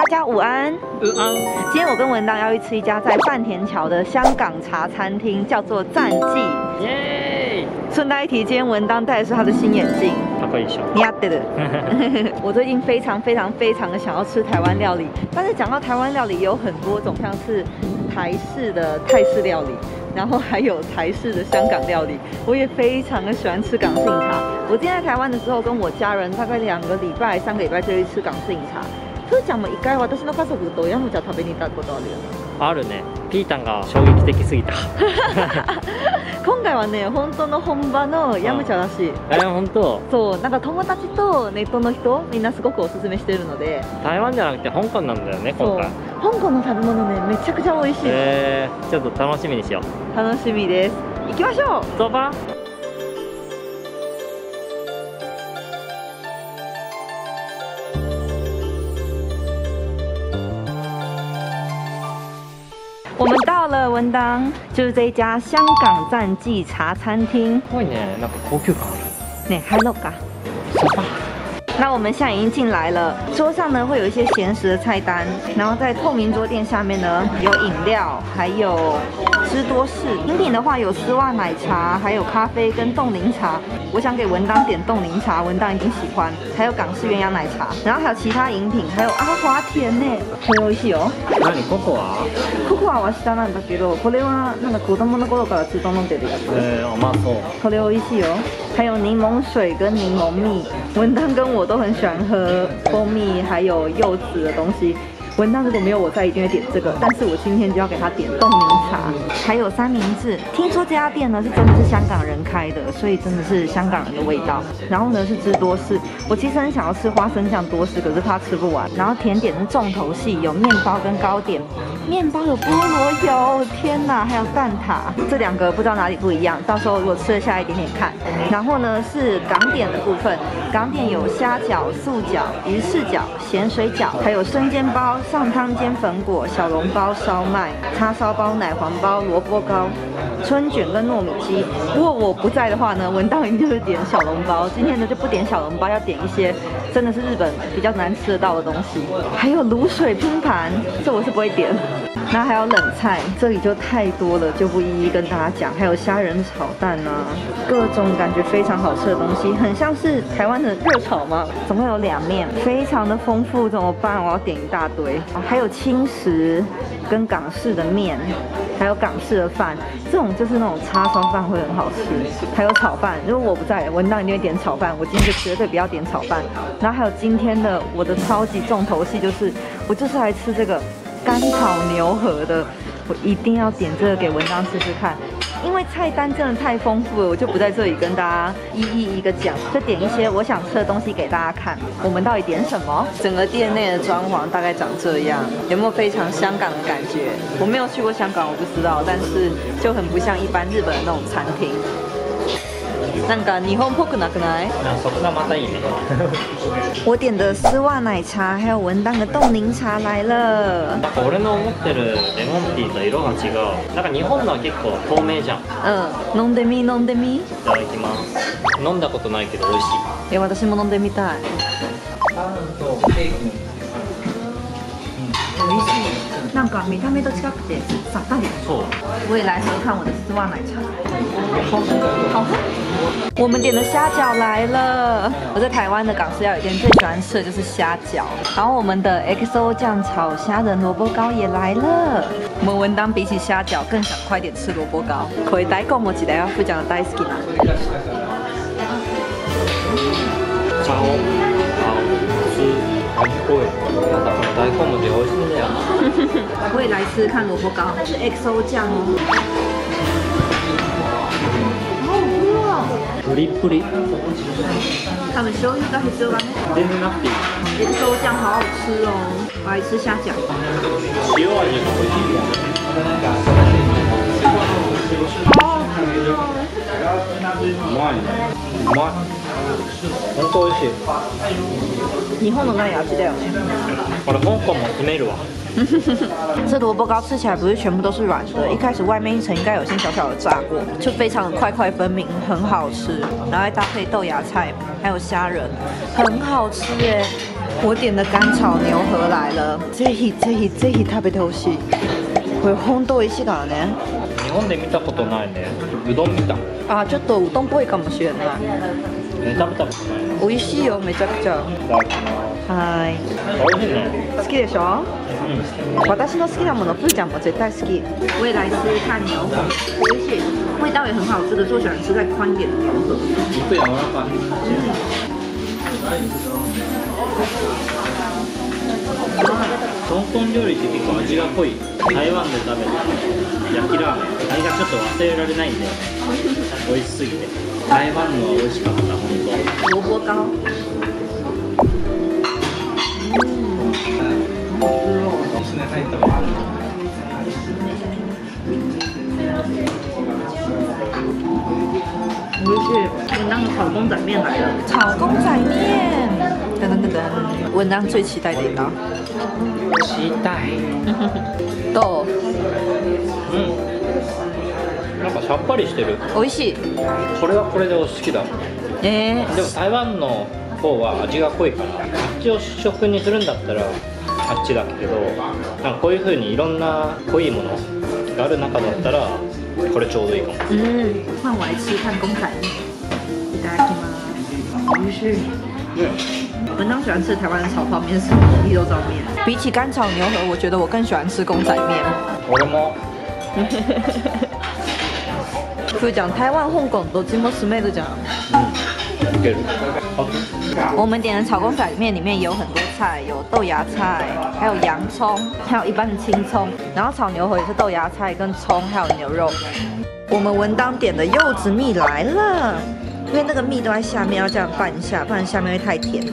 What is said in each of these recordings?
大家午安。今天我跟文当要去吃一家在半田桥的香港茶餐厅，叫做赞记。耶！顺带一提，今天文当戴的是他的新眼镜。你要对的。我最近非常的想要吃台湾料理，但是讲到台湾料理，有很多种，像是台式的泰式料理。 然后还有台式的香港料理，我也非常的喜欢吃港式饮茶。我今天在台湾的时候，跟我家人大概2个礼拜、3个礼拜就会吃港式飲茶。ふーちゃんも1回私の家族とヤムチャ食べに行ったことあるよね。あるね。ピータンが衝撃的すぎた。今回はね、本当の本場のヤムチャだし。本当。そう、なんか友達とネットの人、みんなすごくおすすめしてるので。台湾じゃなくて香港なんだよね、今回。香港の食べ物ね、めちゃくちゃ美味しい。ちょっと楽しみにしよう。楽しみです。行きましょう。走吧。 我们到了文当，就是这一家香港赞记茶餐厅。すごいね、なんか高級感ある。ね、入ろうか。走吧。 那我们现在已经进来了，桌上呢会有一些闲食的菜单，然后在透明桌垫下面呢有饮料，还有芝多士。饮品的话有丝袜奶茶，还有咖啡跟冻柠茶。我想给文当点冻柠茶，文当一定喜欢。还有港式鸳鸯奶茶，然后还有其他饮品，还有阿华田呢，很美味しいよ。何ココア？ココアは下なんだけど、これはなんか子供の頃からずっと飲んでるやつ。まあそう。これ美味しいよ。还有柠檬水跟柠檬蜜，文当跟我都很喜欢喝蜂蜜还有柚子的东西。 文当如果没有我在，一定会点这个。但是我今天就要给他点冻柠茶，还有三明治。听说这家店呢是真的是香港人开的，所以真的是香港人的味道。然后呢是芝多士，我其实很想要吃花生酱多士，可是怕吃不完。然后甜点是重头戏，有面包跟糕点。面包有菠萝油，天哪，还有蛋挞，这2个不知道哪里不一样。到时候如果吃得下来一点点看。然后呢是港点的部分，港点有虾饺、素饺、鱼翅饺、咸水饺，还有生煎包。 上汤煎粉果、小笼包、烧麦、叉烧包、奶黄包、萝卜糕、春卷跟糯米鸡。如果我不在的话呢，文当一定就是点小笼包。今天呢就不点小笼包，要点一些真的是日本比较难吃得到的东西。还有卤水拼盘，这我是不会点。那还有冷菜，这里就太多了，就不一一跟大家讲。还有虾仁炒蛋啊，各种感觉非常好吃的东西，很像是台湾的热炒吗？总共有2面，非常的丰富，怎么办？我要点一大堆。 还有轻食跟港式的面，还有港式的饭，这种就是那种叉烧饭会很好吃。还有炒饭，如果我不在，文当一定会点炒饭。我今天就绝对不要点炒饭。然后还有今天的我的超级重头戏，就是我就是来吃这个干炒牛河的，我一定要点这个给文当试试看。 因为菜单真的太丰富了，我就不在这里跟大家一个讲，就点一些我想吃的东西给大家看。我们到底点什么？整个店内的装潢大概长这样，有没有非常香港的感觉？我没有去过香港，我不知道，但是就很不像一般日本的那种餐厅。なんか日本っぽくなくない？そこがまたいいね。我点的丝袜奶茶，还有文当的冻柠茶来了。 俺の思ってるレモンティーと色が違う。なんか日本のは結構透明じゃん。 飲んでみ飲んでみ。いただきます。飲んだことないけど美味しい。 私も飲んでみたい。美味しい。なんか見た目と近くてさっぱり。そう。我也来喝看我的丝袜奶茶。好喝。我们点的虾饺来了。我在台湾的港式料理店最喜欢吃的就是虾饺。然后我们的 XO 酱炒虾仁萝卜糕也来了。我们文当比起虾饺更想快点吃萝卜糕。これ大根餅だよ。ふーちゃんが大好きな。 超好吃。 很贵，なんかこの大根餅美味しいんだよ。 我也来吃看萝卜糕，是 XO 酱哦。好好吃哦！ プリプリ。 他们醤油が必要だね。 全然なくていい。 XO 酱好好吃哦，我来吃虾饺。 塩味が美味しい。 好好吃哦！ うまいね。うまい。本当美味しい。 日本のない味だよね。 これ香港も住めるわ。 这萝卜糕吃起来不是全部都是软的，一开始外面一层应该有先小小的炸过，就非常的块块分明，很好吃。然后再搭配豆芽菜，还有虾仁，很好吃耶。 我点的干炒牛河来了，ぜひ食べてほしい。これ本当美味しいからね。 日本で見たことないね。うどん見た。 あ、ちょっとうどんっぽいかもしれない。 食べたことない。 美味しいよ、めちゃくちゃ。 いただきます。 はい。 美味しいね。 好きでしょ？私の好きなもの，プーちゃんも絶対好き。我也来吃看牛河，美味しい，味道也很好吃的，是我喜欢吃再宽一点的牛河。 肉柔らかい。香港料理って結構味が濃い。台湾で食べる焼きラーメン、あれがちょっと忘れられないんだよね。美味しすぎて。台湾のは美味しかった、本当。 萝卜糕。美味しい。文当的炒公仔面来了。炒公仔面，噔噔噔噔，文当最期待的一道。 期待。 どう？ なんかさっぱりしてる。 美味しい。 これはこれで好きだ。でも台湾の方は味が濃いから、あっちを主食にするんだったらあっちだけど、なんかこういう風にいろんな濃いものがある中だったらこれちょうどいいかも。 换我来吃看公仔面。いただきます。美味しい。文当喜欢吃台湾的炒泡面是红豆燥面，比起干炒牛河，我觉得我更喜欢吃公仔面。 俺も。 就讲台湾、香港都这么吃妹的讲。 いける。 我们点的炒公仔面里面也有很多菜，有豆芽菜，还有洋葱，还有一般的青葱。然后炒牛河也是豆芽菜跟葱，还有牛肉。我们文当点的柚子蜜来了，因为那个蜜都在下面，要这样拌一下，不然下面会太甜。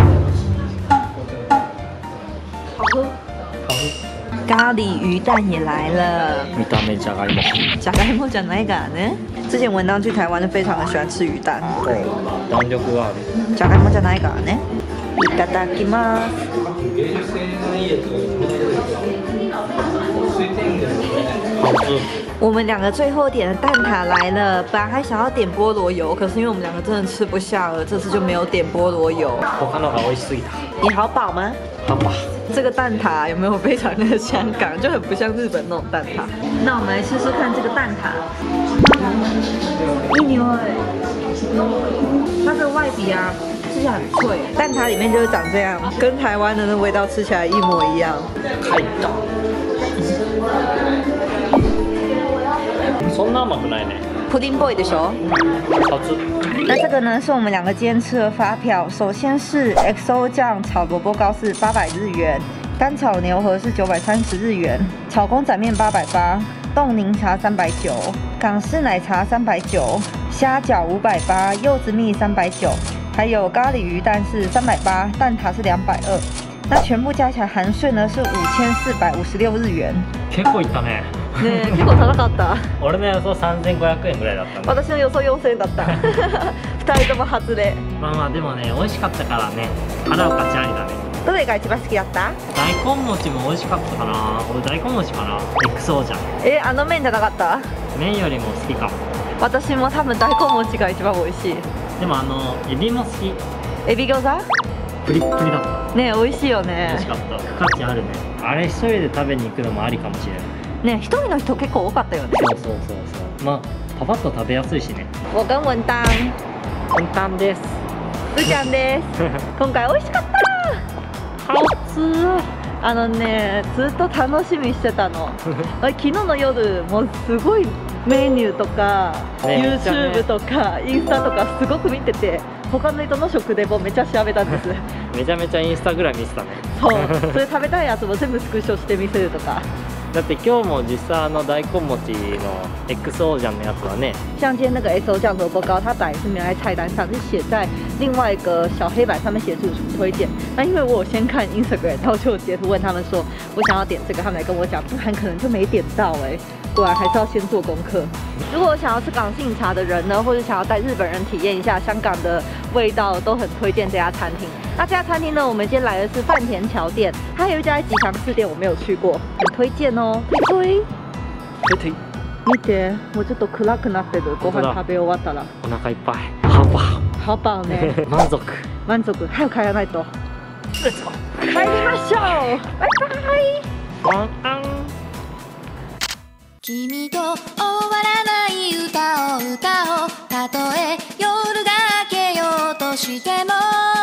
好喝。 好喝。 咖喱鱼蛋也来了。 見た目じゃがいも。 じゃがいもじゃないからね。之前文当去台湾就非常的喜欢吃鱼蛋。 弾力がある。 じゃがいもじゃないからね。いただきます。 好吃。 我们两个最后点的蛋挞来了，本来还想要点菠萝油，可是因为我们两个真的吃不下了，这次就没有点菠萝油。 他のが美味しすぎた。 你好饱吗？ 好饱。 这个蛋挞有没有非常的香港，就很不像日本那种蛋挞。那我们来试试看这个蛋挞。一牛哎，它的外皮啊吃起来很脆，蛋挞里面就是长这样，跟台湾的那味道吃起来一模一样。 太大。そんな甘くないね。 布丁 boy 的球。 好吃。 那这个呢是我们两个今天吃的发票，首先是 XO 酱炒萝卜糕是800日元，干炒牛河是930日元，炒公仔面880，冻柠茶390，港式奶茶390，虾饺580，柚子蜜390，还有咖喱鱼蛋是380，蛋挞是220。那全部加起来含税呢是5456日元。 結構いったね。 ねえ、結構高かった。 俺の予想3500円ぐらいだったね。 私の予想4000円だった。2人とも外れ。 まあまあでもね、美味しかったからね、払う価値ありだね。 どれが一番好きだった？ 大根餅も美味しかったかな。俺大根餅かな。XO じゃん。 あの麺じゃなかった？ 麺よりも好きかも。 私も多分大根餅が一番美味しい。 でもエビも好き。 エビ餃子？ プリップリだった。 ね、美味しいよね。 美味しかった。価値あるね。あれ一人で食べに行くのもありかもしれない。 ね、一人の人結構多かったよね。 そうそうそうそう。まあパパッと食べやすいしね。 我跟文当。 文当です。 うちゃんです。今回美味しかった。 好吃。 ずっと楽しみしてたの。昨日の夜もうすごいメニューとか、YouTube とかインスタとかすごく見てて、他の人の食でもめっちゃ調べたんです。 めちゃめちゃインスタグラム見てたね。 そう、それ食べたいやつも全部スクショして見せるとか。 だって今日も実際大根餅の XO 酱のやつはね， 像今天那个 XO 酱萝卜糕，它本来是没有在菜单上，是写在另外一个小黑板上面写主厨推荐。那因为我有先看 Instagram， 然后就截图问他们说我想要点这个，他们来跟我讲，不然可能就没点到果然还是要先做功课。如果想要吃港式饮茶的人呢，或者想要带日本人体验一下香港的味道，都很推荐这家餐厅。那这家餐厅呢，我们今天来的是饭田桥店，它还有一家吉祥寺店，我没有去过，很推荐哦。推。見て、もうちょっと暗くなってる。ご飯食べ終わったら。 お腹いっぱい。ハバ。 ハバね。 満足。 満足。早く帰らないと。 帰りましょう。バイバイ。 晚安。 君と終わらない歌を歌おう。たとえ夜が明けようとしても